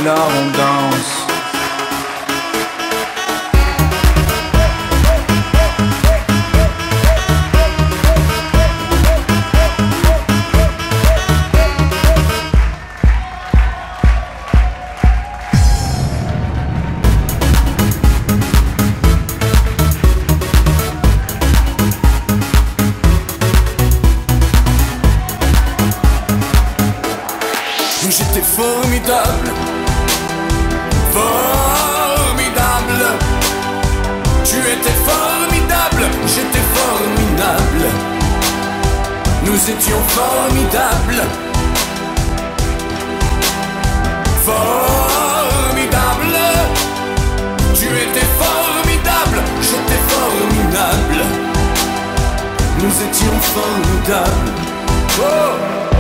là on danse. J'étais formidable, formidable. Tu étais formidable, j'étais formidable. Nous étions formidables, formidable. Tu étais formidable, j'étais formidable. Nous étions formidables. Oh!